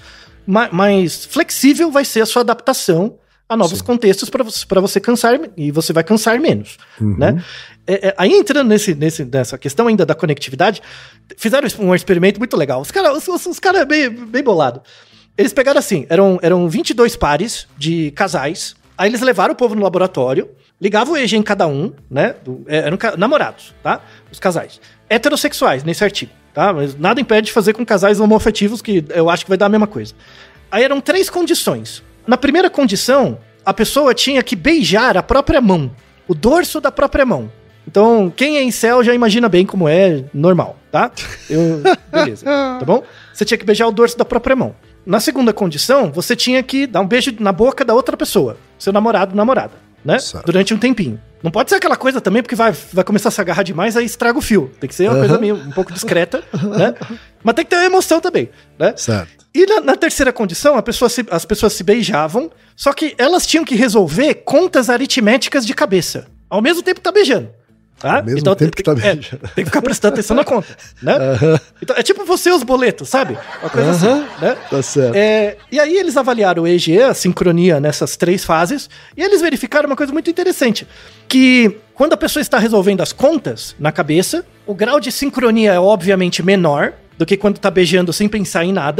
mais flexível vai ser a sua adaptação a novos contextos para você cansar, e você vai cansar menos, né? Aí entrando nessa questão ainda da conectividade, fizeram um experimento muito legal. Os caras bem bolados. Eles pegaram assim, eram 22 pares de casais, aí eles levaram o povo no laboratório, ligavam o EEG em cada um, né? Eram namorados, tá? Os casais. Heterossexuais, nesse artigo, tá? Mas nada impede de fazer com casais homoafetivos, que eu acho que vai dar a mesma coisa. Aí eram 3 condições. Na primeira condição, a pessoa tinha que beijar a própria mão, o dorso da própria mão. Então, quem é incel já imagina bem como é normal, tá? Beleza, tá bom? Você tinha que beijar o dorso da própria mão. Na segunda condição, você tinha que dar um beijo na boca da outra pessoa, seu namorado, namorada, né? Certo. Durante um tempinho. Não pode ser aquela coisa também, porque vai começar a se agarrar demais, aí estraga o fio. Tem que ser uma coisa meio um pouco discreta, né? Mas tem que ter uma emoção também, né? Certo. E na terceira condição, as pessoas se beijavam, só que elas tinham que resolver contas aritméticas de cabeça, ao mesmo tempo que tá beijando. Tá? Ao mesmo tempo que tá beijando. Tem que ficar prestando atenção na conta, né? Então, é tipo você os boletos, sabe? Uma coisa assim, né? Tá certo. E aí eles avaliaram o EEG, a sincronia nessas 3 fases, e eles verificaram uma coisa muito interessante, que quando a pessoa está resolvendo as contas na cabeça, o grau de sincronia é obviamente menor do que quando tá beijando sem pensar em nada,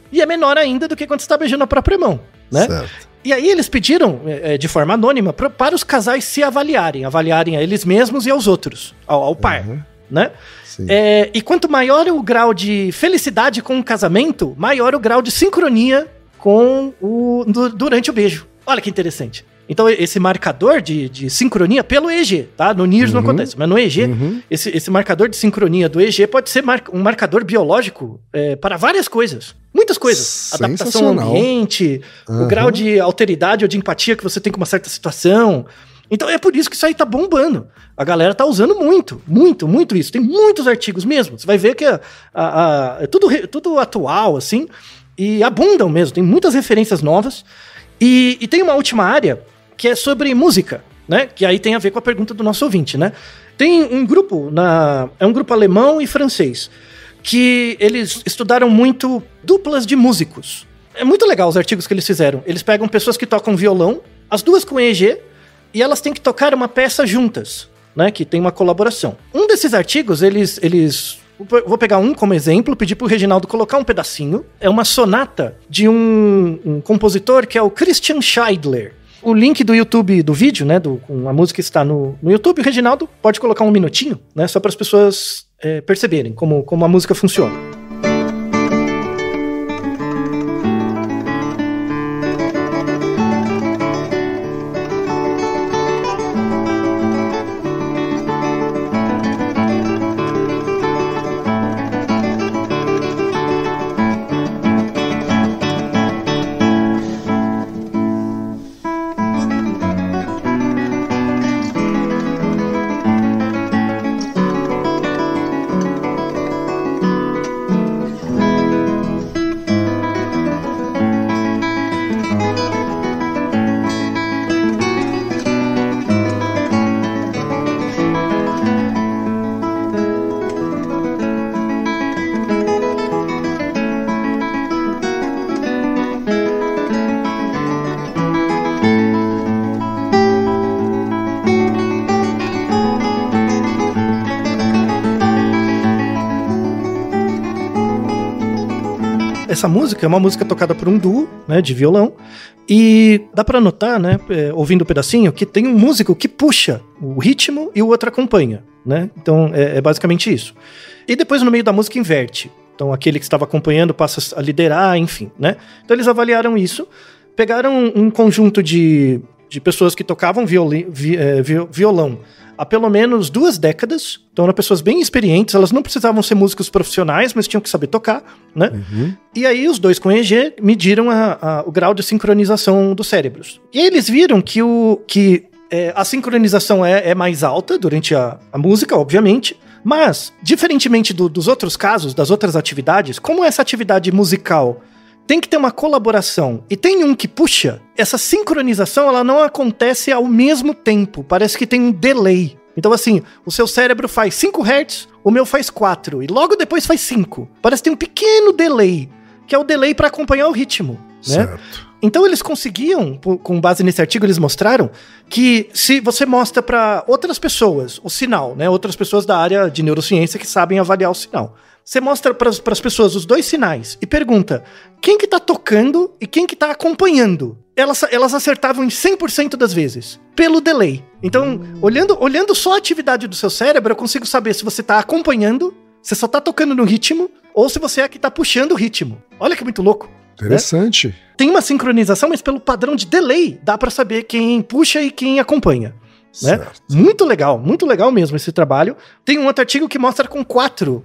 e é menor ainda do que quando você está beijando a própria mão, né? Certo. E aí eles pediram, de forma anônima, para os casais se avaliarem a eles mesmos e aos outros, ao par, né? E quanto maior o grau de felicidade com o casamento, maior o grau de sincronia durante o beijo. Olha que interessante. Então, esse marcador de sincronia pelo EEG, tá? No NIRS não acontece, mas no EEG, esse marcador de sincronia do EEG pode ser um marcador biológico para várias coisas. Muitas coisas. Adaptação ao ambiente, o grau de alteridade ou de empatia que você tem com uma certa situação. Então, é por isso que isso aí tá bombando. A galera tá usando muito, muito, muito isso. Tem muitos artigos mesmo. Você vai ver que é tudo atual, assim, e abundam mesmo. Tem muitas referências novas. E tem uma última área que é sobre música, né? Que aí tem a ver com a pergunta do nosso ouvinte, né? Tem um grupo, é um grupo alemão e francês, que eles estudaram muito duplas de músicos. É muito legal os artigos que eles fizeram. Eles pegam pessoas que tocam violão, as duas com EEG, e elas têm que tocar uma peça juntas, né? Que tem uma colaboração. Um desses artigos, vou pegar um como exemplo, pedir pro Reginaldo colocar um pedacinho. É uma sonata de um compositor que é o Christian Scheidler. O link do YouTube do vídeo, né, com a música está no YouTube. O Reginaldo pode colocar um minutinho, né, só para as pessoas perceberem como a música funciona. Essa música é uma música tocada por um duo, né, de violão, e dá pra notar, né, ouvindo o pedacinho, que tem um músico que puxa o ritmo e o outro acompanha, né? Então é basicamente isso. E depois no meio da música inverte. Então aquele que estava acompanhando passa a liderar, enfim, né? Então eles avaliaram isso, pegaram um conjunto de pessoas que tocavam violão há pelo menos 2 décadas. Então eram pessoas bem experientes, elas não precisavam ser músicos profissionais, mas tinham que saber tocar, né? E aí os dois com EEG mediram o grau de sincronização dos cérebros. E aí eles viram que a sincronização é mais alta durante a música, obviamente, mas, diferentemente dos outros casos, das outras atividades, como essa atividade musical tem que ter uma colaboração e tem um que puxa, essa sincronização ela não acontece ao mesmo tempo, parece que tem um delay. Então assim, o seu cérebro faz 5 Hz, o meu faz 4 e logo depois faz 5. Parece que tem um pequeno delay, que é o delay para acompanhar o ritmo, né? Certo. Então eles conseguiam, com base nesse artigo, eles mostraram que se você mostra para outras pessoas o sinal, né, outras pessoas da área de neurociência que sabem avaliar o sinal, você mostra para as pessoas os 2 sinais e pergunta quem que tá tocando e quem que tá acompanhando. Elas acertavam em 100% das vezes, pelo delay. Então, olhando só a atividade do seu cérebro, eu consigo saber se você tá acompanhando, se só tá tocando no ritmo, ou se você é que tá puxando o ritmo. Olha que muito louco. Interessante. Né? Tem uma sincronização, mas pelo padrão de delay, dá pra saber quem puxa e quem acompanha. Né? Muito legal mesmo esse trabalho. Tem um outro artigo que mostra com 4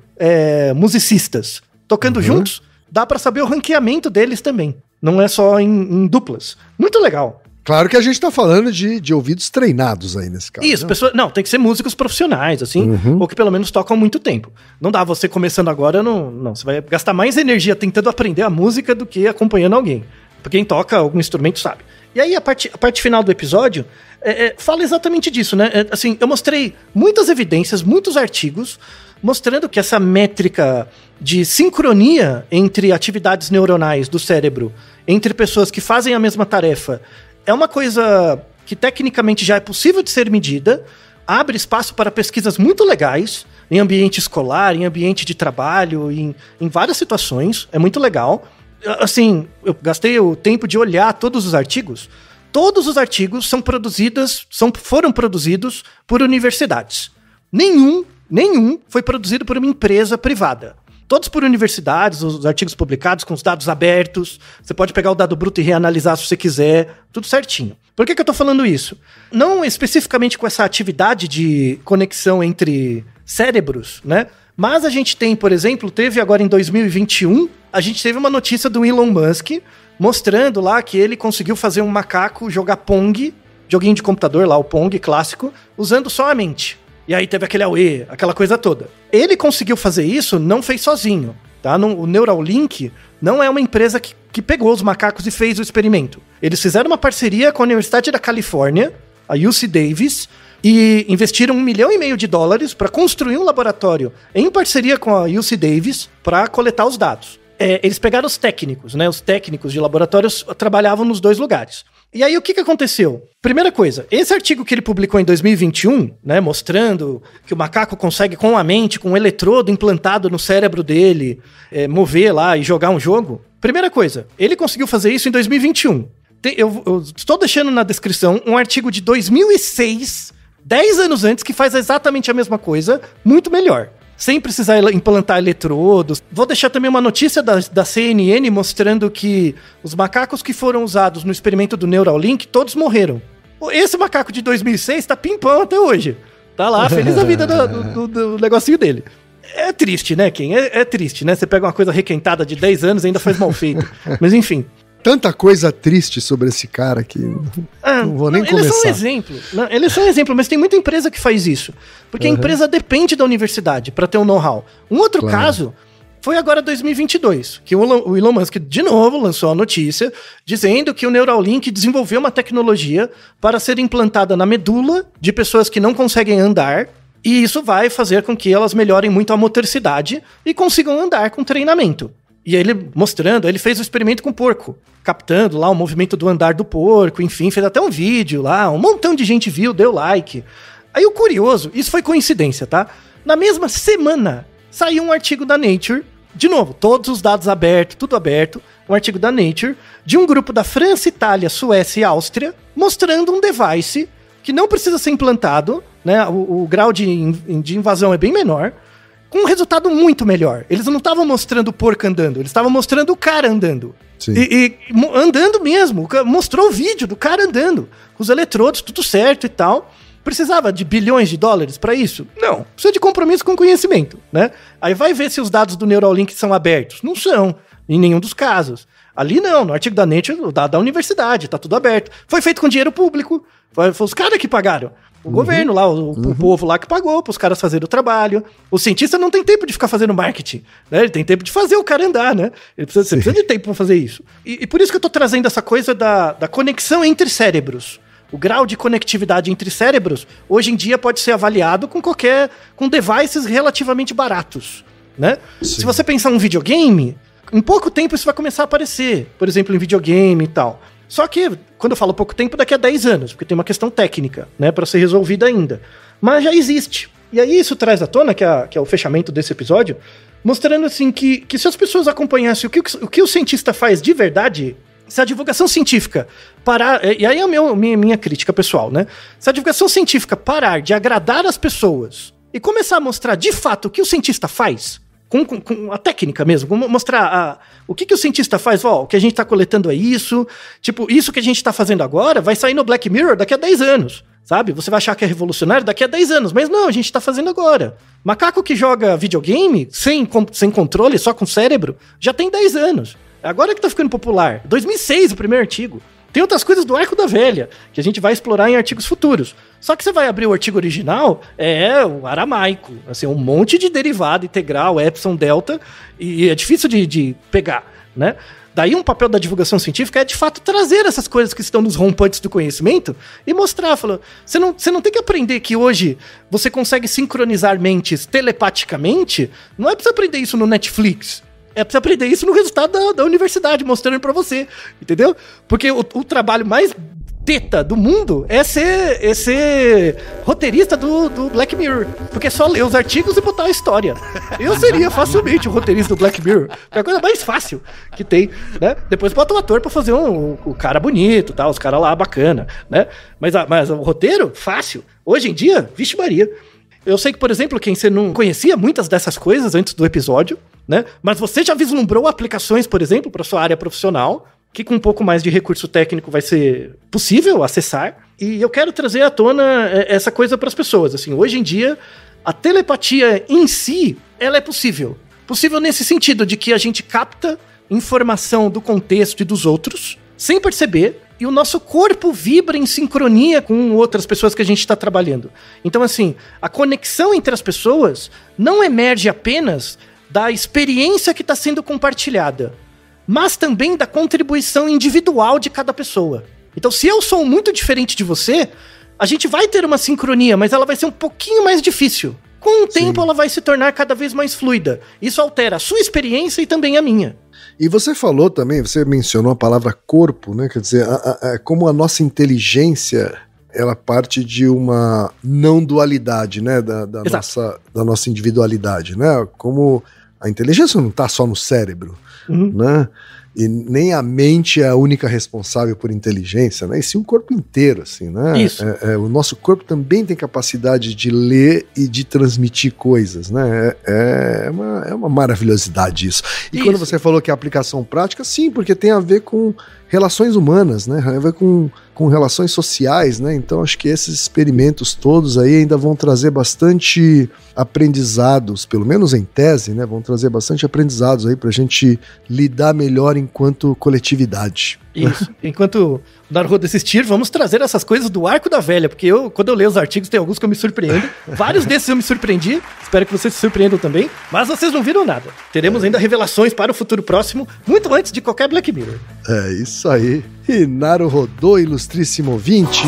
musicistas tocando juntos, dá pra saber o ranqueamento deles também. Não é só em duplas. Muito legal. Claro que a gente tá falando de ouvidos treinados aí nesse caso. Isso, tem que ser músicos profissionais, assim, ou que pelo menos tocam há muito tempo. Não dá você começando agora, não. Você vai gastar mais energia tentando aprender a música do que acompanhando alguém. Porque quem toca algum instrumento sabe. E aí a parte final do episódio fala exatamente disso, né? Assim, eu mostrei muitas evidências, muitos artigos, mostrando que essa métrica de sincronia entre atividades neuronais do cérebro, entre pessoas que fazem a mesma tarefa, é uma coisa que tecnicamente já é possível de ser medida, abre espaço para pesquisas muito legais, em ambiente escolar, em ambiente de trabalho, em várias situações, é muito legal. assim, eu gastei o tempo de olhar todos os artigos. Todos os artigos foram produzidos por universidades. Nenhum foi produzido por uma empresa privada. Todos por universidades, os artigos publicados com os dados abertos. Você pode pegar o dado bruto e reanalisar se você quiser, tudo certinho. Por que eu tô falando isso? Não especificamente com essa atividade de conexão entre cérebros, né? Mas a gente tem, por exemplo, teve agora em 2021, a gente teve uma notícia do Elon Musk mostrando lá que ele conseguiu fazer um macaco jogar Pong, joguinho de computador lá, o Pong clássico, usando só a mente. E aí teve aquele AUE, aquela coisa toda. Ele conseguiu fazer isso, não fez sozinho, tá? O Neuralink não é uma empresa que pegou os macacos e fez o experimento. Eles fizeram uma parceria com a Universidade da Califórnia, a UC Davis, e investiram $1,5 milhão para construir um laboratório em parceria com a UC Davis para coletar os dados. Eles pegaram os técnicos, né? Os técnicos de laboratórios trabalhavam nos dois lugares. E aí, o que aconteceu? Primeira coisa, esse artigo que ele publicou em 2021, né, mostrando que o macaco consegue, com a mente, com um eletrodo implantado no cérebro dele, mover lá e jogar um jogo. Primeira coisa, ele conseguiu fazer isso em 2021. Eu estou deixando na descrição um artigo de 2006, 10 anos antes, que faz exatamente a mesma coisa, muito melhor. Sem precisar implantar eletrodos. Vou deixar também uma notícia da CNN mostrando que os macacos que foram usados no experimento do Neuralink, todos morreram. Esse macaco de 2006 tá pimpão até hoje. Tá lá, feliz a vida do negocinho dele. É triste, né, Ken? É triste, né? Você pega uma coisa requentada de 10 anos e ainda faz mal feito. Mas enfim. Tanta coisa triste sobre esse cara que não vou nem começar. Eles são um exemplo, mas tem muita empresa que faz isso. Porque a empresa depende da universidade para ter um know-how. Um outro caso foi agora 2022, que o Elon Musk de novo lançou a notícia dizendo que o Neuralink desenvolveu uma tecnologia para ser implantada na medula de pessoas que não conseguem andar, e isso vai fazer com que elas melhorem muito a motoricidade e consigam andar com treinamento. E ele mostrando, ele fez o experimento com o porco, captando lá o movimento do andar do porco, enfim, fez até um vídeo lá, um montão de gente viu, deu like. Aí o curioso, isso foi coincidência, tá? Na mesma semana, saiu um artigo da Nature, de novo, todos os dados abertos, tudo aberto, um artigo da Nature, de um grupo da França, Itália, Suécia e Áustria, mostrando um device que não precisa ser implantado, né? O grau de invasão é bem menor, com um resultado muito melhor. Eles não estavam mostrando o porco andando, eles estavam mostrando o cara andando. E andando mesmo. Mostrou o vídeo do cara andando, com os eletrodos, tudo certo e tal. Precisava de bilhões de dólares para isso? Não. Precisa de compromisso com conhecimento, né? Aí vai ver se os dados do Neuralink são abertos. Não são, em nenhum dos casos. Ali não, no artigo da Nature, o dado da universidade, tá tudo aberto. Foi feito com dinheiro público, foi os caras que pagaram. O governo lá, o povo lá que pagou para os caras fazerem o trabalho. O cientista não tem tempo de ficar fazendo marketing, né? Ele tem tempo de fazer o cara andar, né? Você precisa de tempo para fazer isso. E por isso que eu tô trazendo essa coisa da conexão entre cérebros. O grau de conectividade entre cérebros, hoje em dia, pode ser avaliado com devices relativamente baratos, né? Se você pensar um videogame, em pouco tempo isso vai começar a aparecer. Por exemplo, em videogame e tal. Só que, quando eu falo pouco tempo, daqui a 10 anos, porque tem uma questão técnica, né, para ser resolvida ainda. Mas já existe. E aí isso traz à tona, que é o fechamento desse episódio, mostrando assim que se as pessoas acompanhassem o que o cientista faz de verdade, se a divulgação científica parar... E aí é a minha crítica pessoal, né? Se a divulgação científica parar de agradar as pessoas e começar a mostrar de fato o que o cientista faz... Com a técnica mesmo, mostrar o que o cientista faz, o que a gente tá coletando é isso, tipo, isso que a gente tá fazendo agora vai sair no Black Mirror daqui a 10 anos, sabe? Você vai achar que é revolucionário daqui a 10 anos, mas não, a gente tá fazendo agora. Macaco que joga videogame sem controle, só com cérebro, já tem 10 anos. Agora que tá ficando popular. 2006, o primeiro artigo. Tem outras coisas do Arco da Velha, que a gente vai explorar em artigos futuros. Só que você vai abrir o artigo original, o aramaico, assim, um monte de derivado, integral, epsilon, delta, e é difícil de pegar, né? Daí um papel da divulgação científica é, de fato, trazer essas coisas que estão nos rompantes do conhecimento e mostrar, falando, você não tem que aprender que hoje você consegue sincronizar mentes telepaticamente, não é pra você aprender isso no Netflix. É pra você aprender isso no resultado da universidade, mostrando pra você, entendeu? Porque o trabalho mais teta do mundo é ser roteirista do Black Mirror. Porque é só ler os artigos e botar a história. Eu seria facilmente o roteirista do Black Mirror. É a coisa mais fácil que tem, né? Depois bota o ator pra fazer o cara bonito, tá? Os caras lá bacana, né? Mas o roteiro, fácil. Hoje em dia, vixe Maria. Eu sei que, por exemplo, quem você não conhecia muitas dessas coisas antes do episódio, né? Mas você já vislumbrou aplicações, por exemplo, para sua área profissional, que com um pouco mais de recurso técnico vai ser possível acessar. E eu quero trazer à tona essa coisa para as pessoas. Assim, hoje em dia, a telepatia em si, ela é possível. Possível nesse sentido de que a gente capta informação do contexto e dos outros, sem perceber, e o nosso corpo vibra em sincronia com outras pessoas que a gente está trabalhando. Então, assim, a conexão entre as pessoas não emerge apenas da experiência que está sendo compartilhada, mas também da contribuição individual de cada pessoa. Então, se eu sou muito diferente de você, a gente vai ter uma sincronia, mas ela vai ser um pouquinho mais difícil. Com o tempo, ela vai se tornar cada vez mais fluida. Isso altera a sua experiência e também a minha. E você falou também, você mencionou a palavra corpo, né? Quer dizer, como a nossa inteligência, ela parte de uma não dualidade, né? Da nossa individualidade, né? Como a inteligência não está só no cérebro, né? E nem a mente é a única responsável por inteligência, né? E sim o corpo inteiro, assim, né? Isso. O nosso corpo também tem capacidade de ler e de transmitir coisas, né? É uma maravilhosidade isso. E quando você falou que é aplicação prática, sim, porque tem a ver com relações humanas, né? Tem a ver com relações sociais, né? Então acho que esses experimentos todos aí ainda vão trazer bastante aprendizados, pelo menos em tese, né? Vão trazer bastante aprendizados aí pra gente lidar melhor enquanto coletividade. Isso. Enquanto o Naruhodo assistir, vamos trazer essas coisas do arco da velha, porque quando eu leio os artigos, tem alguns que eu me surpreendo. Vários desses eu me surpreendi, espero que vocês se surpreendam também, mas vocês não viram nada. Teremos ainda revelações para o futuro próximo, muito antes de qualquer Black Mirror. É isso aí. E Naruhodo, ilustríssimo ouvinte.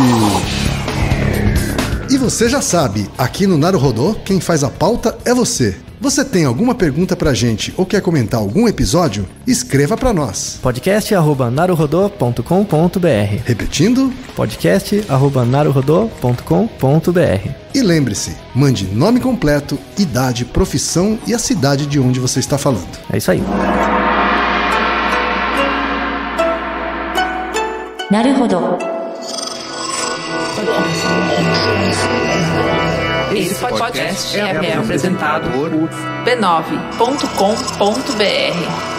E você já sabe, aqui no Naruhodo, quem faz a pauta é você. Você tem alguma pergunta pra gente ou quer comentar algum episódio? Escreva pra nós. podcast@naruhodo.com.br. Repetindo? podcast@naruhodo.com.br. E lembre-se, mande nome completo, idade, profissão e a cidade de onde você está falando. É isso aí. Naruhodo. Esse podcast é apresentado por b9.com.br.